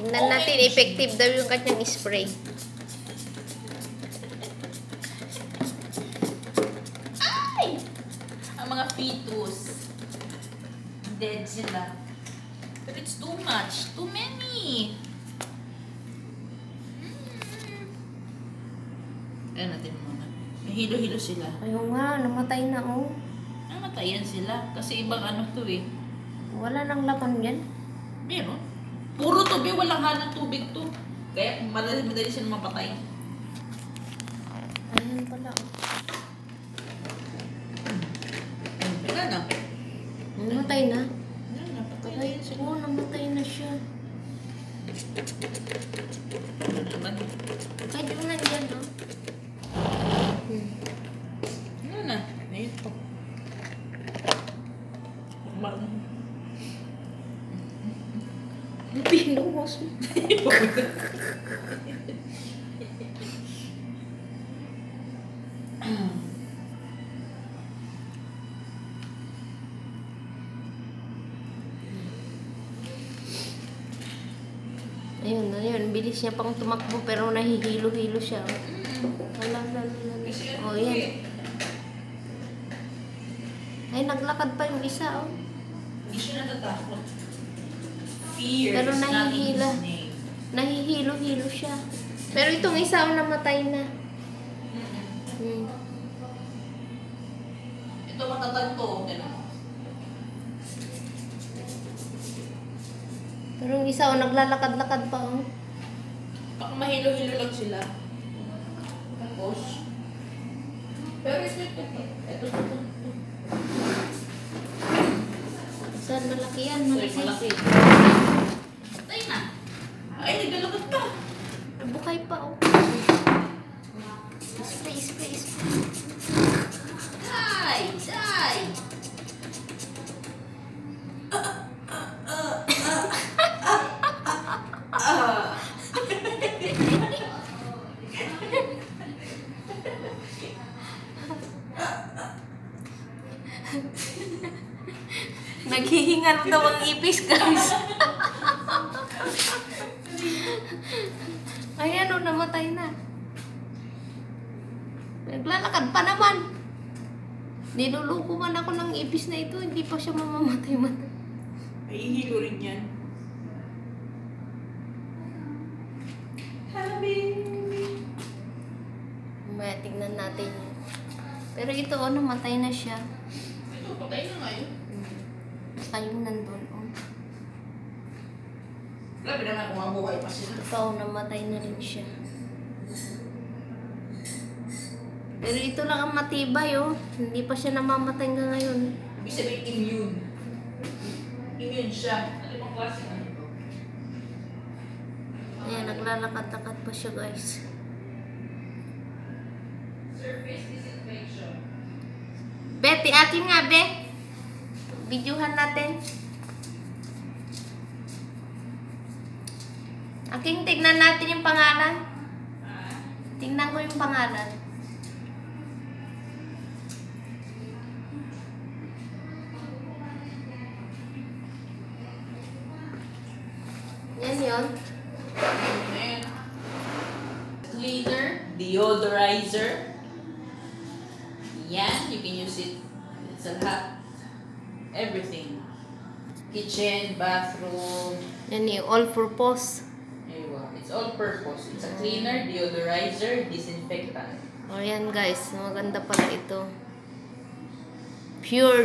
Tingnan natin, effective daw yung kanyang spray. Ay! Ang mga fetus. Dead sila. But it's too much. Too many. Ayan natin muna. May hilo-hilo sila. Ayun nga, namatay na oh. Namatayan sila. Kasi ibang ano to eh. Wala nang laman yan. Meron. Puro tubig. Walang halong tubig to. Kaya madali sila mapatay. Ayun pala oh. Wala na. Namatay na. Wala na. Patay na Ay, yan sila. oo, namatay na siya. Ano naman? Kahit yung nandyan oh. Ano na? Ayun po. Pinuhos mo. Ayun. Bilis niya pang tumakbo pero nahihilo-hilo siya. Wala. Oh, yan. Ay, naglakad pa yung isa, oh. Hindi siya natatakot. Fear Pero is not in nahihila. his name. Nahihilo-hilo siya. Pero itong isa, oh, namatay na. Ito matatag to. Ganun. Pero yung isa, oh, naglalakad-lakad pa, oh. Baka mahilo-hilo lang sila. Tapos. Pero ito. Saan malaki yan? Malaki. Patay na. Ay, naglalakad pa. Bukay pa, oh. Spray. Die! Naghihingal daw ang ipis, guys. Ayan, oh, namatay na. Naglalakad pa naman. Niluluko man ako ng ipis na ito, hindi pa siya mamamatay-matay. Mahihilo rin yan. Mamaya tignan natin yun. Pero ito, oh, namatay na siya. Ito, patay na ngayon. Ayun, nandun, oh. Grabe naman kung mabuhay pa sila. Ito, oh, namatay na rin siya. Pero ito lang ang matibay, oh. Hindi pa siya namamatay hanggang ngayon. Ibig sabihin, immune. Immune siya. Ano bang klase na ito? Ayan, naglalakad-lakad pa siya, guys. Surface disinfection. Betty, akin nga, Be. Videohan natin. Aking tignan natin yung pangalan. Tingnan ko yung pangalan. Yan yun. Cleaner, deodorizer. Yan, you can use it sa lahat. Everything. Kitchen, bathroom. Yan yung all-purpose. Ayun, it's all purpose. It's a cleaner, deodorizer, disinfectant. O yan, guys. Maganda pala ito. Pure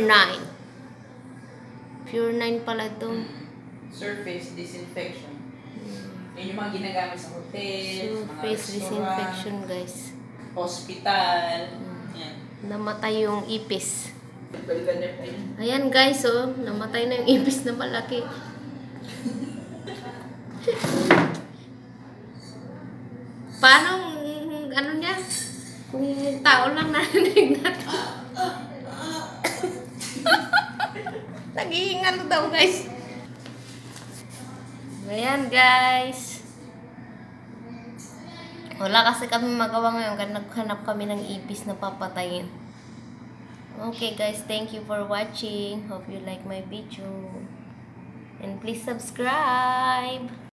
9. Pure 9 pala ito. Surface disinfection. Yan yung mga ginagamit sa hotel, mga Surface disinfection, restaurant, guys. hospital. Yan. Namatay yung ipis. Balikan na pa yun. Ayan, guys, oh. Namatay na yung ipis na malaki. Paano, ano niya? Kung tao lang narinig natin. Naghihingal daw, guys. Ayan, guys. Wala kasi kami magawa ngayon kasi naghanap kami ng ipis na papatayin. Okay, guys. Thank you for watching. Hope you like my video. And please subscribe.